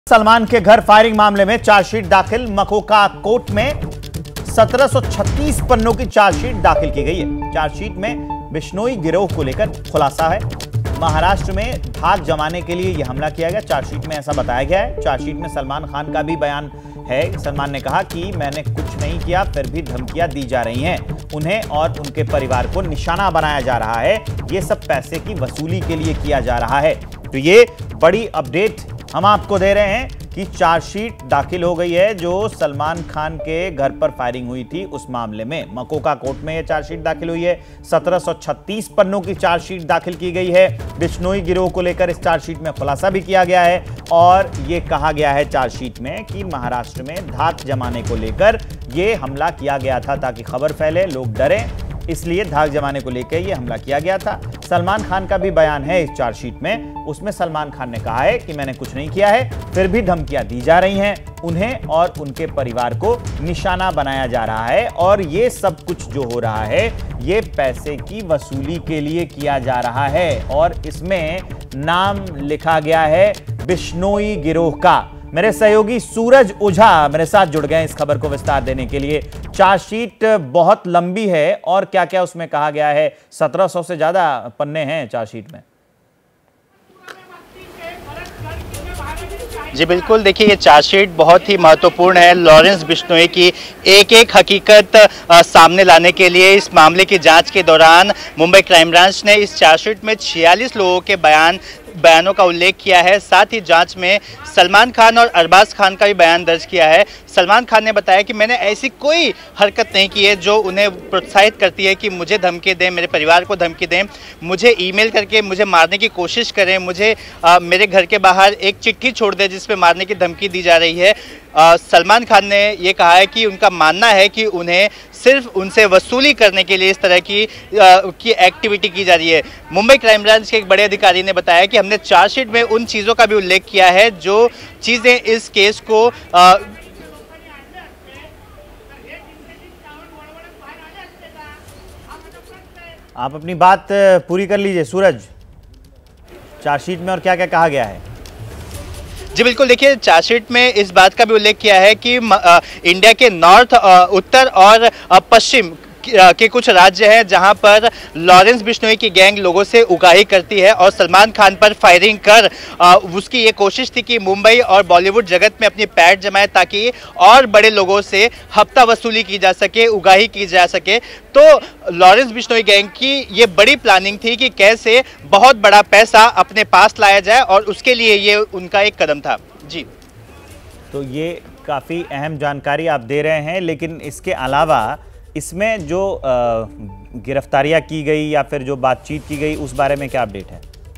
सलमान के घर फायरिंग मामले में चार्जशीट दाखिल। मकोका कोर्ट में 1736 पन्नों की चार्जशीट दाखिल की गई है। चार्जशीट में बिश्नोई गिरोह को लेकर खुलासा है। महाराष्ट्र में धाक जमाने के लिए यह हमला किया गया, चार्जशीट में ऐसा बताया गया है। चार्जशीट में सलमान खान का भी बयान है। सलमान ने कहा कि मैंने कुछ नहीं किया, फिर भी धमकियां दी जा रही हैं। उन्हें और उनके परिवार को निशाना बनाया जा रहा है। ये सब पैसे की वसूली के लिए किया जा रहा है। तो ये बड़ी अपडेट हम आपको दे रहे हैं कि चार्जशीट दाखिल हो गई है जो सलमान खान के घर पर फायरिंग हुई थी उस मामले में। मकोका कोर्ट में यह चार्जशीट दाखिल हुई है। 1736 पन्नों की चार्जशीट दाखिल की गई है। बिश्नोई गिरोह को लेकर इस चार्जशीट में खुलासा भी किया गया है और यह कहा गया है चार्जशीट में कि महाराष्ट्र में धाक जमाने को लेकर यह हमला किया गया था ताकि खबर फैले, लोग डरें, इसलिए धाक जमाने को लेकर यह हमला किया गया था। सलमान खान का भी बयान है इस चार्जशीट में। उसमें सलमान खान ने कहा है कि मैंने कुछ नहीं किया है, फिर भी धमकियां दी जा रही हैं। उन्हें और उनके परिवार को निशाना बनाया जा रहा है और ये सब कुछ जो हो रहा है ये पैसे की वसूली के लिए किया जा रहा है और इसमें नाम लिखा गया है बिश्नोई गिरोह का। मेरे सहयोगी सूरज ओझा मेरे साथ जुड़ गए इस खबर को विस्तार देने के लिए। चार्जशीट बहुत लंबी है और क्या क्या उसमें कहा गया है? 1700 से ज्यादा पन्ने हैं चार्जशीट में। जी बिल्कुल, देखिए ये चार्जशीट बहुत ही महत्वपूर्ण है। लॉरेंस बिश्नोई की एक एक हकीकत सामने लाने के लिए इस मामले की जांच के दौरान मुंबई क्राइम ब्रांच ने इस चार्जशीट में 46 लोगों के बयानों का उल्लेख किया है। साथ ही जांच में सलमान खान और अरबाज खान का भी बयान दर्ज किया है। सलमान खान ने बताया कि मैंने ऐसी कोई हरकत नहीं की है जो उन्हें प्रोत्साहित करती है कि मुझे धमकी दें, मेरे परिवार को धमकी दें, मुझे ईमेल करके मुझे मारने की कोशिश करें, मुझे मेरे घर के बाहर एक चिट्ठी छोड़ दें जिसमें मारने की धमकी दी जा रही है। सलमान खान ने ये कहा है कि उनका मानना है कि उन्हें सिर्फ उनसे वसूली करने के लिए इस तरह की एक्टिविटी की जा रही है। मुंबई क्राइम ब्रांच के एक बड़े अधिकारी ने बताया कि हमने चार्जशीट में उन चीज़ों का भी उल्लेख किया है जो चीज़ें इस केस को आप अपनी बात पूरी कर लीजिए सूरज। चार्जशीट में और क्या क्या कहा गया है? जी बिल्कुल, देखिए चार्जशीट में इस बात का भी उल्लेख किया है कि इंडिया के नॉर्थ, उत्तर और पश्चिम के कुछ राज्य हैं जहां पर लॉरेंस बिश्नोई की गैंग लोगों से उगाही करती है और सलमान खान पर फायरिंग कर उसकी ये कोशिश थी कि मुंबई और बॉलीवुड जगत में अपनी पैठ जमाए ताकि और बड़े लोगों से हफ्ता वसूली की जा सके, उगाही की जा सके। तो लॉरेंस बिश्नोई गैंग की ये बड़ी प्लानिंग थी कि कैसे बहुत बड़ा पैसा अपने पास लाया जाए और उसके लिए ये उनका एक कदम था। जी, तो ये काफ़ी अहम जानकारी आप दे रहे हैं, लेकिन इसके अलावा इसमें जो गिरफ्तारियां की गई या फिर जो बातचीत की गई उस बारे में क्या अपडेट है?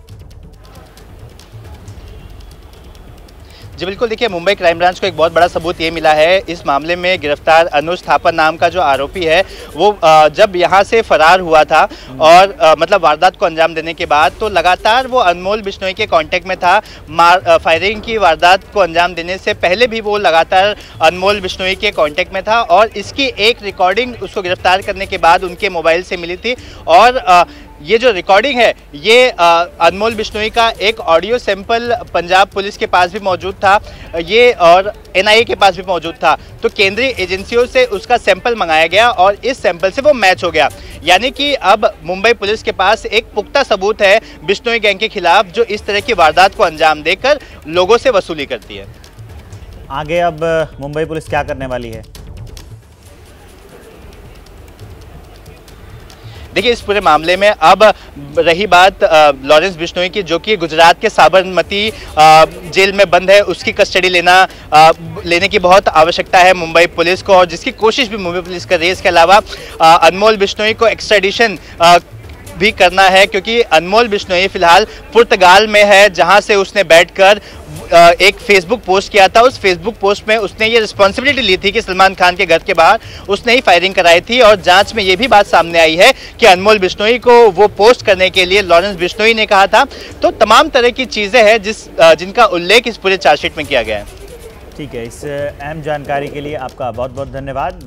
जी बिल्कुल, देखिए मुंबई क्राइम ब्रांच को एक बहुत बड़ा सबूत ये मिला है। इस मामले में गिरफ्तार अनुज थापा नाम का जो आरोपी है वो जब यहाँ से फरार हुआ था और मतलब वारदात को अंजाम देने के बाद तो लगातार वो अनमोल बिश्नोई के कांटेक्ट में था। फायरिंग की वारदात को अंजाम देने से पहले भी वो लगातार अनमोल बिश्नोई के कांटेक्ट में था और इसकी एक रिकॉर्डिंग उसको गिरफ्तार करने के बाद उनके मोबाइल से मिली थी और ये जो रिकॉर्डिंग है ये अनमोल बिश्नोई का एक ऑडियो सैंपल पंजाब पुलिस के पास भी मौजूद था, ये और एनआईए के पास भी मौजूद था। तो केंद्रीय एजेंसियों से उसका सैंपल मंगाया गया और इस सैंपल से वो मैच हो गया। यानी कि अब मुंबई पुलिस के पास एक पुख्ता सबूत है बिश्नोई गैंग के खिलाफ जो इस तरह की वारदात को अंजाम देकर लोगों से वसूली करती है। आगे अब मुंबई पुलिस क्या करने वाली है? देखिए इस पूरे मामले में अब रही बात लॉरेंस बिश्नोई की, जो कि गुजरात के साबरमती जेल में बंद है, उसकी कस्टडी लेने की बहुत आवश्यकता है मुंबई पुलिस को और जिसकी कोशिश भी मुंबई पुलिस कर रही है। इसके अलावा अनमोल बिश्नोई को एक्स्ट्राडिशन भी करना है क्योंकि अनमोल बिश्नोई फिलहाल पुर्तगाल में है जहां से उसने बैठकर एक फेसबुक पोस्ट किया था। उस फेसबुक पोस्ट में उसने ये रिस्पॉन्सिबिलिटी ली थी कि सलमान खान के घर के बाहर उसने ही फायरिंग कराई थी और जांच में ये भी बात सामने आई है कि अनमोल बिश्नोई को वो पोस्ट करने के लिए लॉरेंस बिश्नोई ने कहा था। तो तमाम तरह की चीज़ें हैं जिनका उल्लेख इस पूरे चार्जशीट में किया गया है। ठीक है, इस अहम जानकारी के लिए आपका बहुत बहुत धन्यवाद।